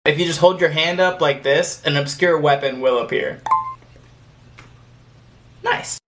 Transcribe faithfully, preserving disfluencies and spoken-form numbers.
If you just hold your hand up like this, an obscure weapon will appear. Nice.